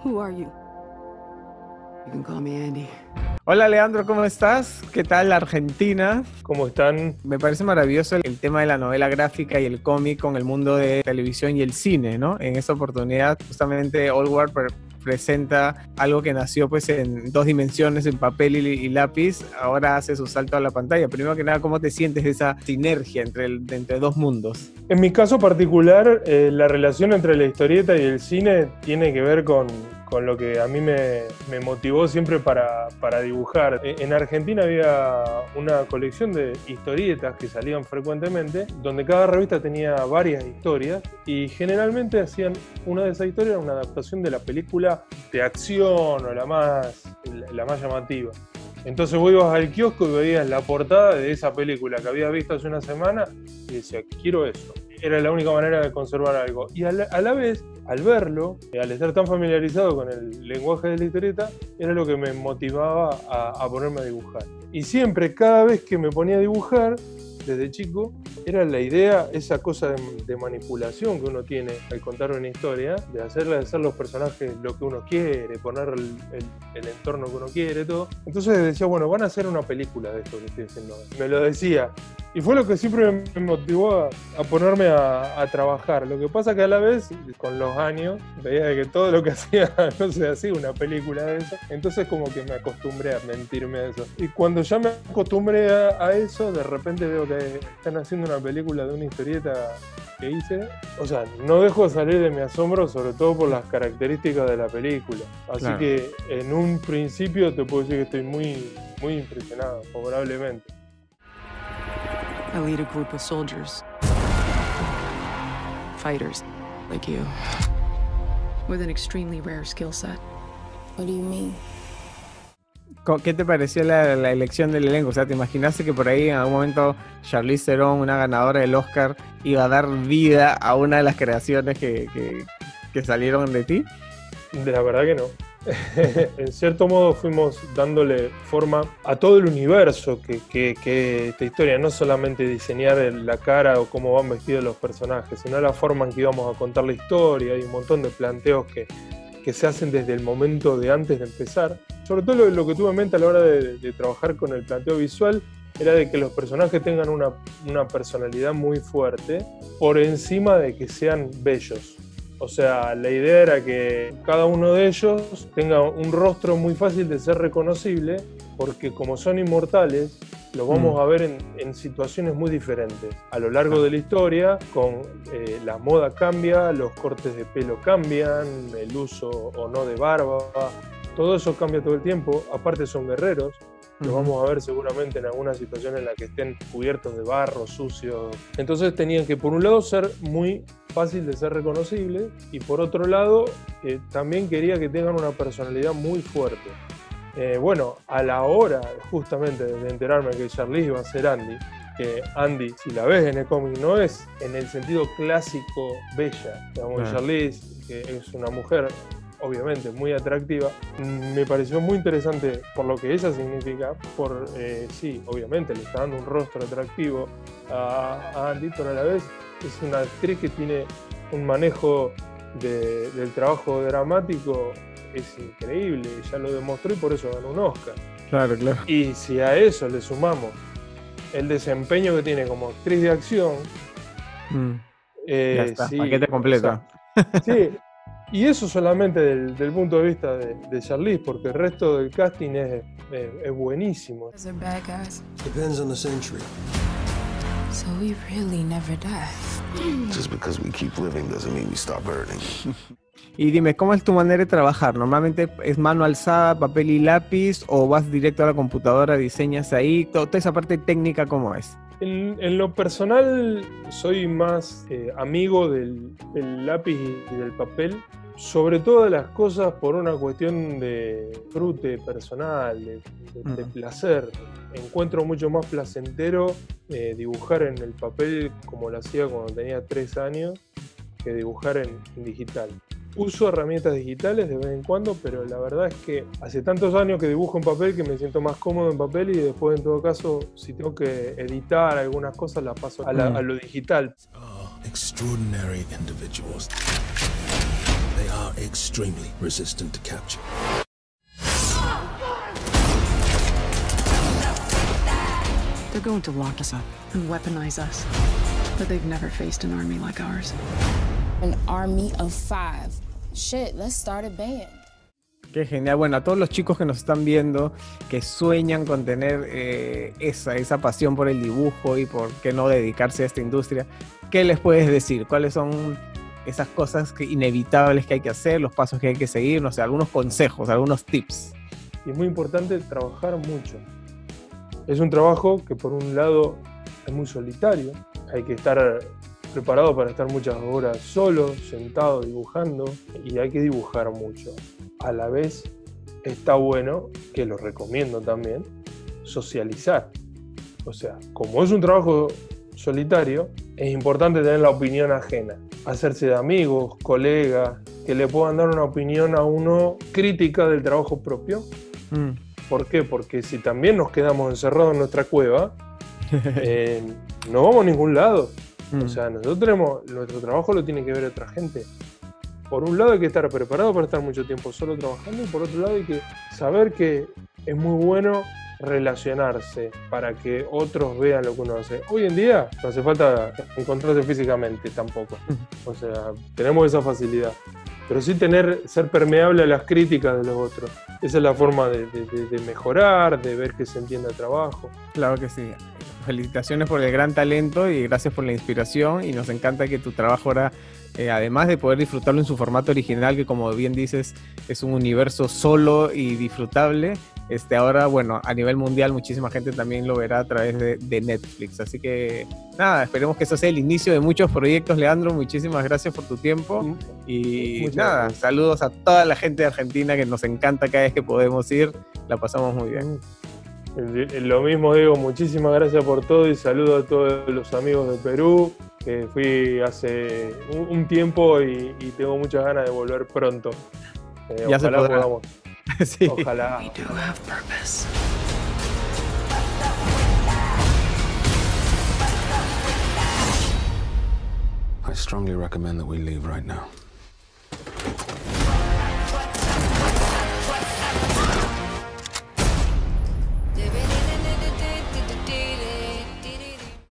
Who are you? You can call me Andy. Hola Leandro, ¿cómo estás? ¿Qué tal Argentina? ¿Cómo están? Me parece maravilloso el tema de la novela gráfica y el cómic con el mundo de televisión y el cine, ¿no? En esta oportunidad, justamente Allward presenta algo que nació pues en dos dimensiones, en papel y lápiz, ahora hace su salto a la pantalla. Primero que nada, ¿cómo te sientes de esa sinergia entre dos mundos? En mi caso particular, la relación entre la historieta y el cine tiene que ver con lo que a mí me motivó siempre para dibujar. En Argentina había una colección de historietas que salían frecuentemente, donde cada revista tenía varias historias y generalmente hacían una de esas historias, una adaptación de la película de acción o la más llamativa. Entonces vos ibas al kiosco y veías la portada de esa película que habías visto hace una semana y decías, quiero eso. Era la única manera de conservar algo. Y a la vez, al verlo, al estar tan familiarizado con el lenguaje de la historieta, era lo que me motivaba a ponerme a dibujar. Y siempre, cada vez que me ponía a dibujar, desde chico, era la idea, esa cosa de manipulación que uno tiene al contar una historia, de hacer los personajes lo que uno quiere, poner el entorno que uno quiere, todo. Entonces decía, bueno, van a hacer una película de esto que estoy haciendo. Me lo decía. Y fue lo que siempre me motivó a ponerme a trabajar. Lo que pasa que a la vez, con los años, veía que todo lo que hacía no se hacía una película de eso. Entonces como que me acostumbré a mentirme a eso. Y cuando ya me acostumbré a eso, de repente veo que están haciendo una película de una historieta que hice. O sea, no dejo de salir de mi asombro, sobre todo por las características de la película. Así claro, que en un principio te puedo decir que estoy muy, muy impresionado, favorablemente. I lead a group of soldiers. Fighters, like you. With an extremely rare skill set. What do you mean? ¿Qué te pareció la elección del elenco? O sea, ¿te imaginaste que por ahí en algún momento Charlize Theron, una ganadora del Oscar, iba a dar vida a una de las creaciones que salieron de ti? La verdad que no. En cierto modo fuimos dándole forma a todo el universo que esta historia, no solamente diseñar la cara o cómo van vestidos los personajes, sino la forma en que íbamos a contar la historia. Hay un montón de planteos que se hacen desde el momento de antes de empezar. Sobre todo lo que tuve en mente a la hora de trabajar con el planteo visual era de que los personajes tengan una personalidad muy fuerte por encima de que sean bellos. O sea, la idea era que cada uno de ellos tenga un rostro muy fácil de ser reconocible, porque como son inmortales, los vamos a ver en situaciones muy diferentes. A lo largo de la historia, la moda cambia, los cortes de pelo cambian, el uso o no de barba, todo eso cambia todo el tiempo. Aparte son guerreros, los vamos a ver seguramente en alguna situación en la que estén cubiertos de barro, sucios. Entonces tenían que, por un lado, ser muy fácil de ser reconocibles y por otro lado, también quería que tengan una personalidad muy fuerte. Bueno, a la hora justamente de enterarme que Charlize iba a ser Andy, que Andy, si la ves en el cómic, no es en el sentido clásico bella. Digamos, Charlize, que es una mujer obviamente muy atractiva, me pareció muy interesante por lo que ella significa, sí, obviamente le está dando un rostro atractivo a Andy, pero a la vez es una actriz que tiene un manejo del trabajo dramático, es increíble, ya lo demostró y por eso ganó un Oscar. Claro, claro. Y si a eso le sumamos el desempeño que tiene como actriz de acción, ya está, sí, paquete completo. O sea, sí. Y eso solamente del punto de vista de Charlize, porque el resto del casting es buenísimo. They're bad guys. Depends on the century. So we really never die. Just because we keep living doesn't mean we stop hurting. Y dime, ¿cómo es tu manera de trabajar? ¿Normalmente es mano alzada, papel y lápiz, o vas directo a la computadora, diseñas ahí? Toda esa parte técnica, ¿cómo es? En lo personal, soy más amigo del lápiz y del papel. Sobre todas las cosas por una cuestión de disfrute personal, de placer. Encuentro mucho más placentero dibujar en el papel como lo hacía cuando tenía 3 años que dibujar en digital. Uso herramientas digitales de vez en cuando, pero la verdad es que hace tantos años que dibujo en papel que me siento más cómodo en papel y después en todo caso si tengo que editar algunas cosas las paso a lo digital. Extraordinary individuals. They are extremely resistant to capture. They're going to lock us up and weaponize us. But they've never faced an army like ours. An army of 5. Shit, let's start a band. Qué genial. Bueno, a todos los chicos que nos están viendo, que sueñan con tener esa pasión por el dibujo y por qué no dedicarse a esta industria, ¿qué les puedes decir? ¿Cuáles son esas cosas inevitables que hay que hacer, los pasos que hay que seguir? No sé, algunos consejos, algunos tips. Y es muy importante trabajar mucho. Es un trabajo que por un lado es muy solitario, hay que estar preparado para estar muchas horas solo, sentado, dibujando, y hay que dibujar mucho. A la vez está bueno, que lo recomiendo también, socializar. O sea, como es un trabajo solitario, es importante tener la opinión ajena, hacerse de amigos, colegas, que le puedan dar una opinión a uno crítica del trabajo propio. ¿Por qué? Porque si también nos quedamos encerrados en nuestra cueva, no vamos a ningún lado. O sea, nuestro trabajo lo tiene que ver otra gente. Por un lado hay que estar preparado para estar mucho tiempo solo trabajando, y por otro lado hay que saber que es muy bueno relacionarse para que otros vean lo que uno hace. Hoy en día no hace falta encontrarse físicamente tampoco. O sea, tenemos esa facilidad. Pero sí ser permeable a las críticas de los otros. Esa es la forma de mejorar, de ver que se entiende el trabajo. Claro que sí. Felicitaciones por el gran talento y gracias por la inspiración, y nos encanta que tu trabajo ahora, además de poder disfrutarlo en su formato original, que como bien dices es un universo solo y disfrutable, ahora, bueno, a nivel mundial muchísima gente también lo verá a través de Netflix. Así que nada, esperemos que eso sea el inicio de muchos proyectos, Leandro. Muchísimas gracias por tu tiempo y nada, saludos a toda la gente de Argentina, que nos encanta cada vez que podemos ir, la pasamos muy bien. Lo mismo digo, muchísimas gracias por todo y saludo a todos los amigos de Perú, que fui hace un tiempo y tengo muchas ganas de volver pronto. Ya ojalá podamos. Sí. Ojalá. We do have purpose. I strongly recommend that we leave right now.